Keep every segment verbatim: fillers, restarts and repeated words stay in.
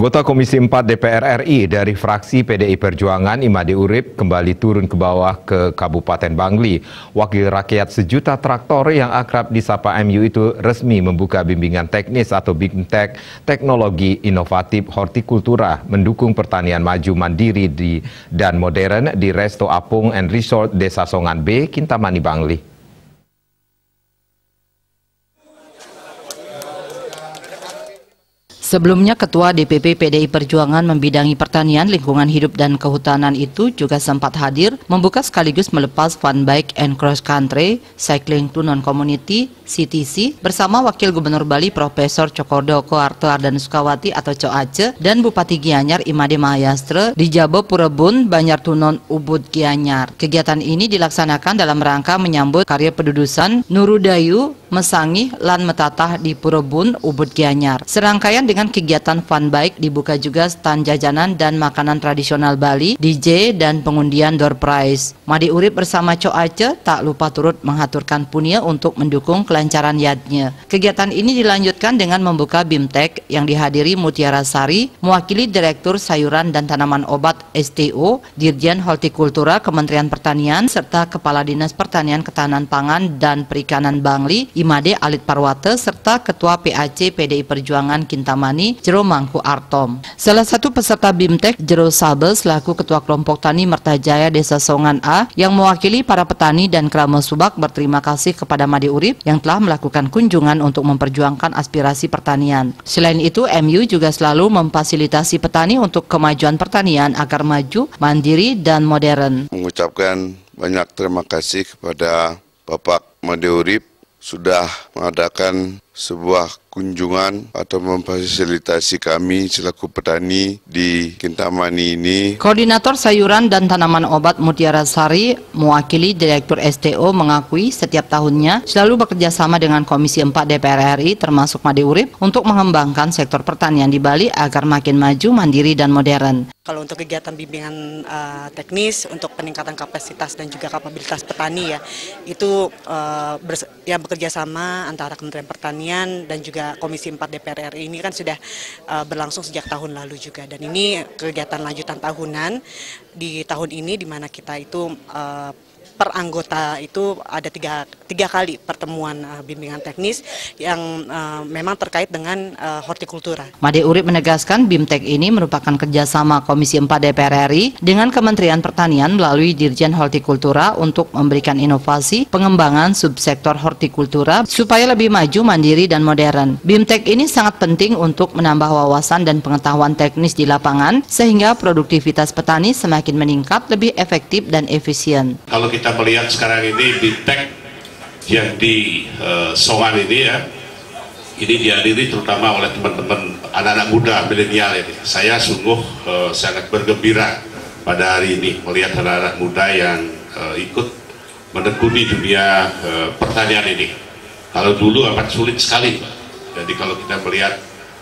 Anggota Komisi empat D P R R I dari fraksi P D I Perjuangan Imade Urip kembali turun ke bawah ke Kabupaten Bangli. Wakil rakyat sejuta traktor yang akrab disapa M U itu resmi membuka bimbingan teknis atau BIMTEK Teknologi Inovatif Hortikultura mendukung pertanian maju mandiri di, dan modern di Resto Apung and Resort Desa Songan B, Kintamani, Bangli. Sebelumnya, Ketua D P P P D I Perjuangan membidangi pertanian, lingkungan hidup, dan kehutanan itu juga sempat hadir, membuka sekaligus melepas fun bike and cross country, cycling to non-community, C T C, bersama Wakil Gubernur Bali Profesor Cokordoko Harto Ardana Sukawati atau Co Aceh dan Bupati Gianyar Imade Mahayastra di Jabo Purebun, Banyartunon, Ubud, Gianyar. Kegiatan ini dilaksanakan dalam rangka menyambut karya pedudusan Nurudayu, Mesangih, Lan Metatah di Purebun, Ubud, Gianyar. Serangkaian dengan kegiatan fun bike dibuka juga stand jajanan dan makanan tradisional Bali, D J, dan pengundian door prize. Made Urip bersama Co Aceh tak lupa turut menghaturkan punia untuk mendukung kelancaran yadnya. Kegiatan ini dilanjutkan dengan membuka BIMTEK yang dihadiri Mutiara Sari, mewakili Direktur Sayuran dan Tanaman Obat S T O, Dirjen Hortikultura Kementerian Pertanian, serta Kepala Dinas Pertanian Ketahanan Pangan dan Perikanan Bangli, Imade Alit Parwate, serta Ketua P A C P D I Perjuangan Kintamani, Jero Mangku Artom. Salah satu peserta BIMTEK, Jero Sabel, selaku Ketua Kelompok Tani Mertajaya Desa Songan A, yang mewakili para petani dan Krama Subak, berterima kasih kepada Made Urip yang telah melakukan kunjungan untuk memperjuangkan aspirasi pertanian. Selain itu, M U juga selalu memfasilitasi petani untuk kemajuan pertanian agar maju, mandiri, dan modern. Mengucapkan banyak terima kasih kepada Bapak Made Urip sudah mengadakan sebuah kunjungan atau memfasilitasi kami selaku petani di Kintamani ini. Koordinator Sayuran dan Tanaman Obat Mutiara Sari, mewakili Direktur S T O, mengakui setiap tahunnya selalu bekerja sama dengan Komisi empat D P R R I termasuk Made Urip untuk mengembangkan sektor pertanian di Bali agar makin maju, mandiri, dan modern. Kalau untuk kegiatan bimbingan uh, teknis untuk peningkatan kapasitas dan juga kapabilitas petani ya, itu uh, bers ya bekerja sama antara Kementerian Pertanian dan juga Komisi empat D P R R I ini kan sudah uh, berlangsung sejak tahun lalu juga, dan ini kegiatan lanjutan tahunan di tahun ini di mana kita itu uh, per anggota itu ada tiga, tiga kali pertemuan uh, bimbingan teknis yang uh, memang terkait dengan uh, hortikultura. Made Urip menegaskan BIMTEK ini merupakan kerjasama Komisi empat D P R R I dengan Kementerian Pertanian melalui Dirjen Hortikultura untuk memberikan inovasi pengembangan subsektor hortikultura supaya lebih maju, mandiri, dan modern. BIMTEK ini sangat penting untuk menambah wawasan dan pengetahuan teknis di lapangan sehingga produktivitas petani semakin meningkat, lebih efektif dan efisien. Kalau kita melihat sekarang ini BIMTEK yang di uh, Songan ini ya, ini dihadiri terutama oleh teman-teman anak-anak muda milenial ini. Saya sungguh uh, sangat bergembira pada hari ini melihat anak-anak muda yang uh, ikut menekuni dunia uh, pertanian ini. Kalau dulu amat sulit sekali, Pak. Jadi kalau kita melihat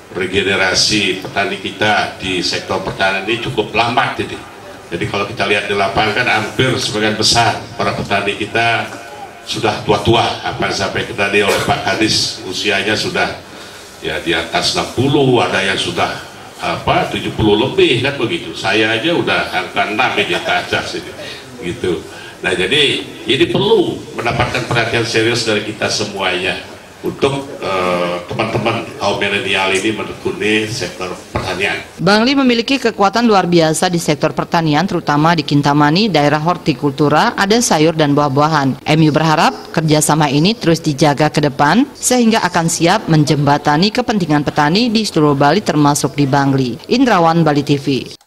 regenerasi petani kita di sektor pertanian ini cukup lambat ini. Jadi kalau kita lihat di lapangan kan hampir sebagian besar para petani kita sudah tua-tua, apa sampai kita lihat oleh Pak Kadis usianya sudah ya di atas enam puluh, ada yang sudah apa tujuh puluh lebih kan begitu. Saya aja udah angka enam ini ke atas ini gitu. Nah, jadi ini perlu mendapatkan perhatian serius dari kita semuanya untuk teman-teman uh, kaum milenial ini menekuni sektor pertanian. Bangli memiliki kekuatan luar biasa di sektor pertanian, terutama di Kintamani, daerah hortikultura, ada sayur dan buah-buahan. M U berharap kerjasama ini terus dijaga ke depan, sehingga akan siap menjembatani kepentingan petani di seluruh Bali termasuk di Bangli. Indrawan, Bali T V.